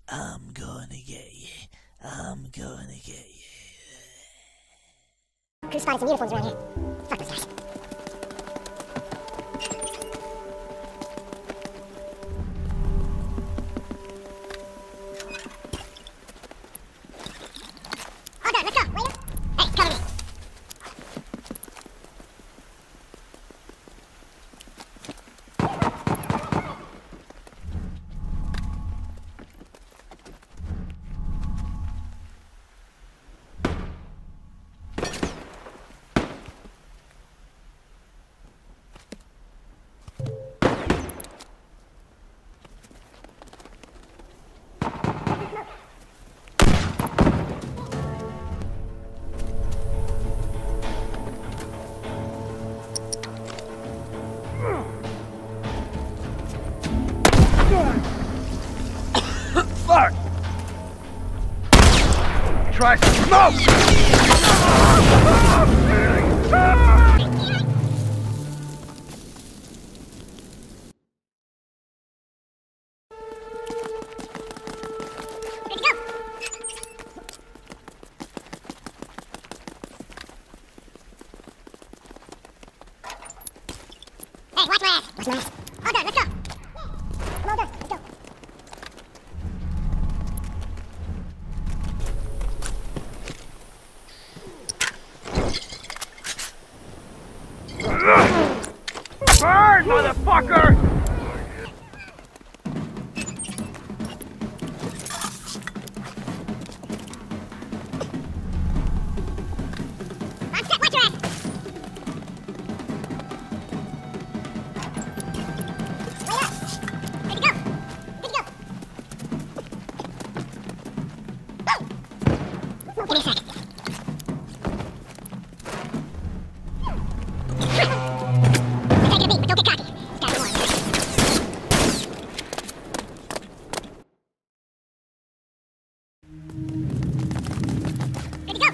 I'm gonna get you. I'm gonna get you. Crew spotted some uniforms around here. Fuck those guys. All done, let's go. Later. Hey, cover me. Fuck! Try some smoke! Ready to go. Hey, watch my ass. Watch my ass. All done, let's go. I'm all done, let's go. Burn, motherfucker! I'm set, watch your ass. Wait up. Ready to go. Good to go. Boom. Give me a sec. We're taking a beat, but don't get cocky. Got one. Good to go.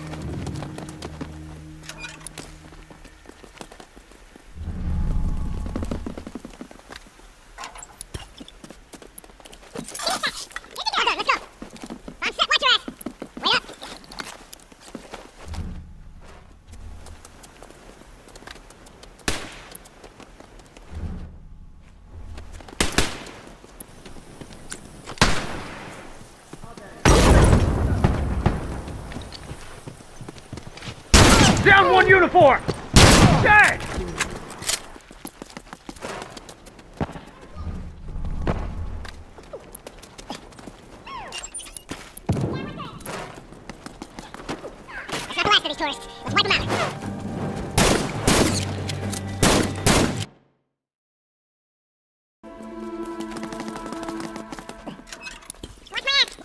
All done, let's go. I'm set, watch your ass. Wait up. Down one uniform! Dead! That's not the last of these tourists. Let's wipe them out. Watch my ass.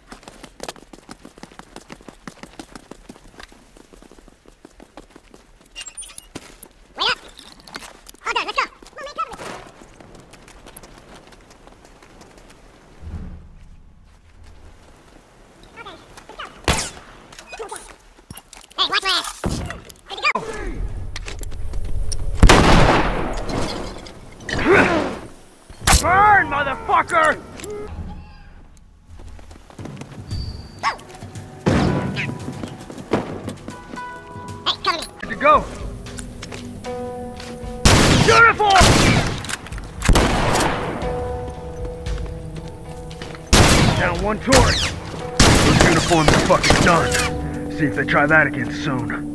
Wait up. All done, let's go. Come on, man, cover me. Okay, let's go. Hey, watch my ass. Good to go. Burn, motherfucker! Hey, cover me. Good to go! Uniform! Down one tourist. Those uniforms are fucking done. See if they try that again soon.